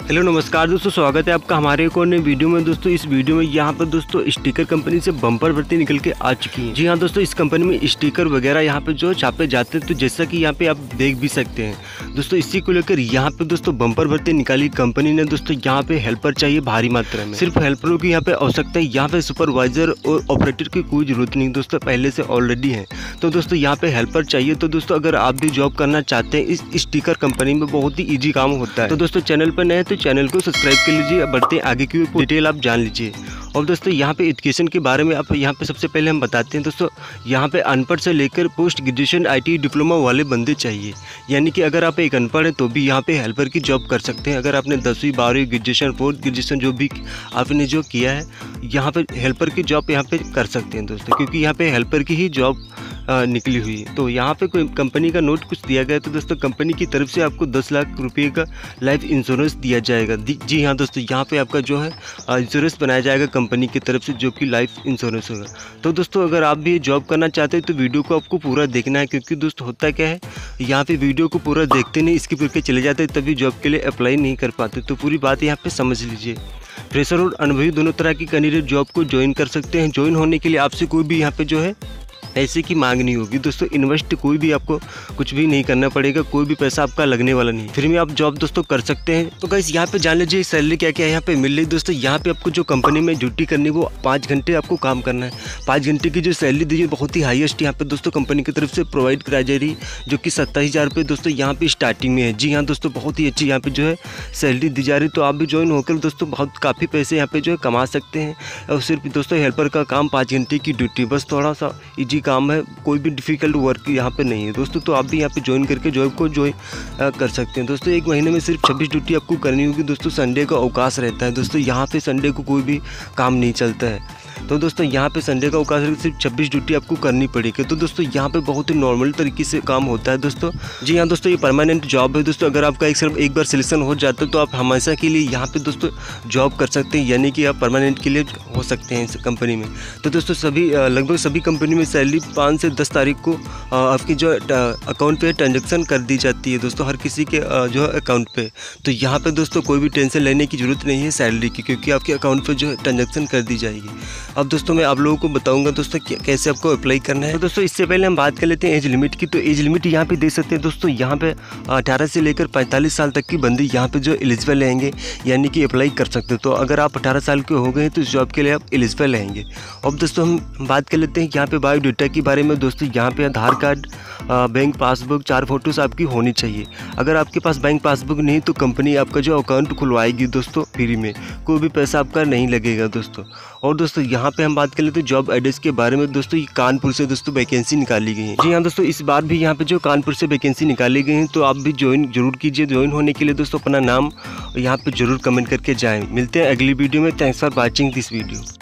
Hello नमस्कार दोस्तों, स्वागत है आपका हमारे एक और नए वीडियो में। दोस्तों इस वीडियो में यहाँ पर दोस्तों स्टिकर कंपनी से बम्पर भर्ती निकल के आ चुकी है। जी हाँ दोस्तों, इस कंपनी में स्टिकर वगैरह यहाँ पे जो छापे जाते हैं, तो जैसा कि यहाँ पे आप देख भी सकते हैं दोस्तों, इसी को लेकर यहाँ पे दोस्तों बम्पर भर्ती निकाली कंपनी ने। दोस्तों यहाँ पे हेल्पर चाहिए भारी मात्रा में, सिर्फ हेल्परों की यहाँ पे आवश्यकता है। यहाँ पे सुपरवाइजर और ऑपरेटर की कोई जरूरत नहीं दोस्तों, पहले से ऑलरेडी है। तो दोस्तों यहाँ पे हेल्पर चाहिए। तो दोस्तों अगर आप भी जॉब करना चाहते हैं इस स्टिकर कंपनी में, बहुत ही ईजी काम होता है। तो दोस्तों चैनल पर नए तो चैनल को सब्सक्राइब कर लीजिए, बढ़ते आगे की डिटेल आप जान लीजिए। और दोस्तों यहाँ पे एजुकेशन के बारे में आप यहाँ पे सबसे पहले हम बताते हैं। दोस्तों यहाँ पे अनपढ़ से लेकर पोस्ट ग्रेजुएशन IT डिप्लोमा वाले बंदे चाहिए, यानी कि अगर आप एक अनपढ़ हैं तो भी यहाँ पे हेल्पर की जॉब कर सकते हैं। अगर आपने 10वीं 12वीं ग्रेजुएशन पोस्ट ग्रेजुएशन जो भी आपने जो किया है, यहाँ पे हेल्पर की जॉब यहाँ पे कर सकते हैं दोस्तों, क्योंकि यहाँ पे हेल्पर की ही जॉब निकली हुई है। तो यहाँ पे कोई कंपनी का नोट कुछ दिया गया है, तो दोस्तों कंपनी की तरफ से आपको 10 लाख रुपये का लाइफ इंश्योरेंस दिया जाएगा। जी हाँ दोस्तों, यहाँ पे आपका जो है इंश्योरेंस बनाया जाएगा कंपनी की तरफ से, जो कि लाइफ इंश्योरेंस होगा। तो दोस्तों अगर आप भी जॉब करना चाहते हैं तो वीडियो को आपको पूरा देखना है, क्योंकि दोस्तों होता क्या है, यहाँ पे वीडियो को पूरा देखते नहीं, स्किप करके चले जाते हैं, तभी जॉब के लिए अप्लाई नहीं कर पाते। तो पूरी बात यहाँ पे समझ लीजिए। फ्रेशर और अनुभवी दोनों तरह की कैंडिडेट जॉब को ज्वाइन कर सकते हैं। ज्वाइन होने के लिए आपसे कोई भी यहाँ पे जो है पैसे की मांग नहीं होगी दोस्तों। इन्वेस्ट कोई भी आपको कुछ भी नहीं करना पड़ेगा, कोई भी पैसा आपका लगने वाला नहीं, फ्री में आप जॉब दोस्तों कर सकते हैं। तो गाइस यहाँ पे जान लीजिए सैलरी क्या क्या यहाँ पे मिल रही है। दोस्तों यहाँ पे आपको जो कंपनी में ड्यूटी करनी है वो 5 घंटे आपको काम करना है। 5 घंटे की जो सैलरी दी है बहुत ही हाईएस्ट यहाँ पे दोस्तों कंपनी की तरफ से प्रोवाइड कराई जा रही है, जो कि 27,000 रुपये दोस्तों यहाँ पे स्टार्टिंग में है। जी हाँ दोस्तों, बहुत ही अच्छी यहाँ पे जो है सैलरी दी जा रही है। तो आप भी ज्वाइन होकर दोस्तों बहुत काफ़ी पैसे यहाँ पे जो है कमा सकते हैं। और सिर्फ दोस्तों हेल्पर का काम 5 घंटे की ड्यूटी, बस थोड़ा सा ईजी काम है, कोई भी डिफ़िकल्ट वर्क यहाँ पे नहीं है दोस्तों। तो आप भी यहाँ पे ज्वाइन करके जॉब को ज्वाइन कर सकते हैं दोस्तों। एक महीने में सिर्फ 26 ड्यूटी आपको करनी होगी दोस्तों। संडे का अवकाश रहता है दोस्तों, यहाँ पे संडे को कोई भी काम नहीं चलता है। तो दोस्तों यहाँ पे संडे का अवकाश सिर्फ 26 ड्यूटी आपको करनी पड़ेगी। तो दोस्तों यहाँ पे बहुत ही नॉर्मल तरीके से काम होता है दोस्तों। जी हाँ दोस्तों, ये परमानेंट जॉब है दोस्तों। अगर आपका एक बार सिलेक्शन हो जाता है तो आप हमेशा के लिए यहाँ पे दोस्तों जॉब कर सकते हैं, यानी कि आप परमानेंट के लिए हो सकते हैं इस कंपनी में। तो दोस्तों सभी लगभग सभी कंपनी में सैलरी 5 से 10 तारीख को आपकी जो अकाउंट पे ट्रांजेक्शन कर दी जाती है दोस्तों, हर किसी के जो है अकाउंट पे। तो यहाँ पे दोस्तों कोई भी टेंशन लेने की जरूरत नहीं है सैलरी की, क्योंकि आपके अकाउंट पे जो है ट्रांजेक्शन कर दी जाएगी। अब दोस्तों मैं आप लोगों को बताऊंगा दोस्तों कैसे आपको अप्लाई करना है। तो दोस्तों इससे पहले हम बात कर लेते हैं एज लिमिट की। तो एज लिमिट यहाँ पे देख सकते हैं दोस्तों, यहाँ पे 18 से लेकर 45 साल तक की बंदी यहाँ पे जो एलिजिबल रहेंगे, यानी कि अप्लाई कर सकते हैं। तो अगर आप 18 साल के हो गए तो इस जॉब के लिए आप एलिजिबल रहेंगे। अब दोस्तों हम बात कर लेते हैं यहाँ पे बायोडाटा के बारे में। दोस्तों यहाँ पे Aadhaar card, bank passbook, 4 photos आपकी होनी चाहिए। अगर आपके पास बैंक पासबुक नहीं तो कंपनी आपका जो अकाउंट खुलवाएगी दोस्तों फ्री में, कोई भी पैसा आपका नहीं लगेगा दोस्तों। और दोस्तों यहाँ पे हम बात कर लेते हैं जॉब एड्रेस के बारे में। दोस्तों ये कानपुर से दोस्तों वैकेंसी निकाली गई है। जी हाँ दोस्तों, इस बार भी यहाँ पे जो कानपुर से वैकेंसी निकाली गई है, तो आप भी ज्वाइन जरूर कीजिए। ज्वाइन होने के लिए दोस्तों अपना नाम यहाँ पे जरूर कमेंट करके जाएँ। मिलते हैं अगली वीडियो में। Thanks for watching this video.